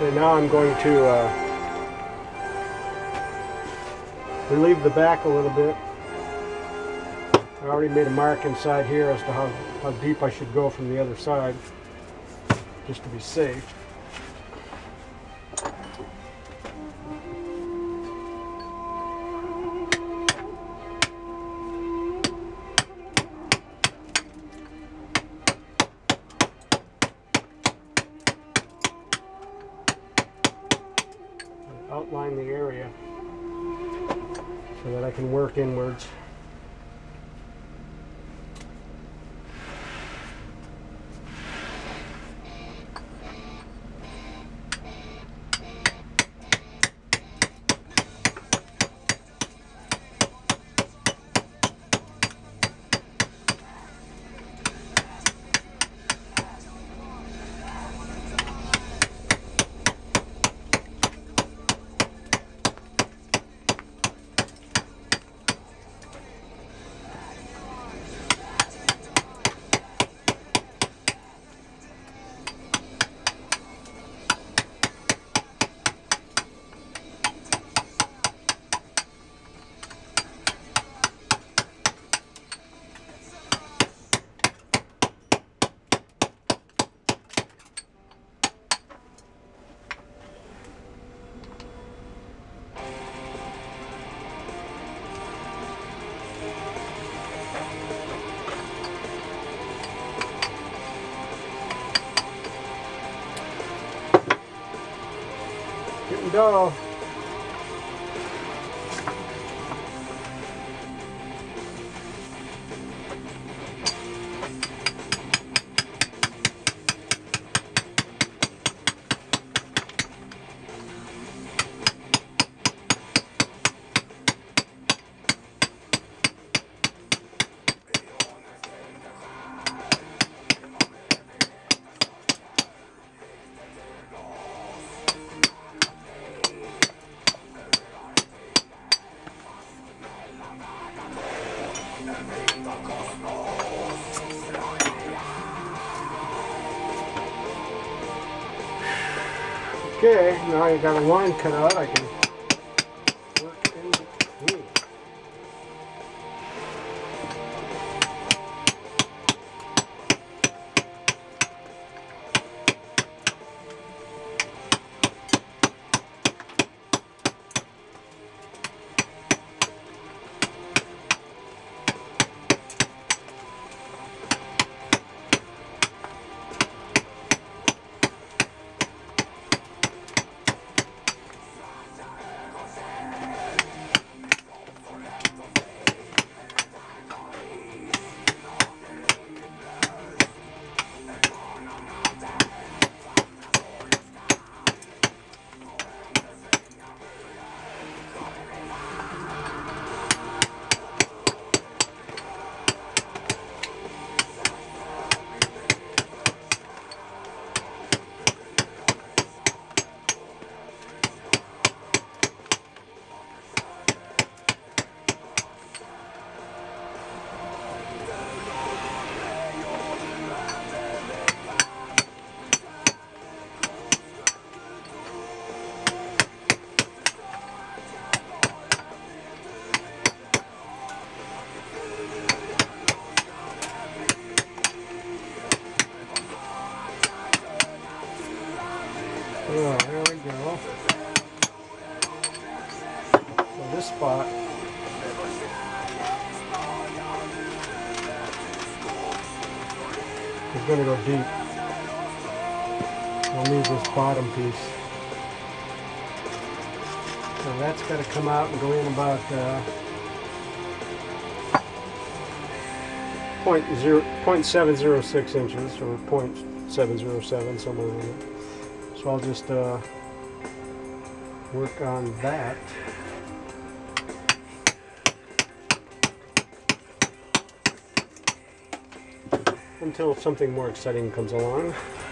Okay, now I'm going to relieve the back a little bit. I already made a mark inside here as to how deep I should go from the other side, just to be safe. Outline the area so that I can work inwards. Getting dull. Okay, now I got a line cut out, I can work in between. Oh, there we go. So this spot is going to go deep. I'll leave this bottom piece. So that's got to come out and go in about 0.706 inches or 0.707, somewhere in there. So I'll just work on that. Until something more exciting comes along.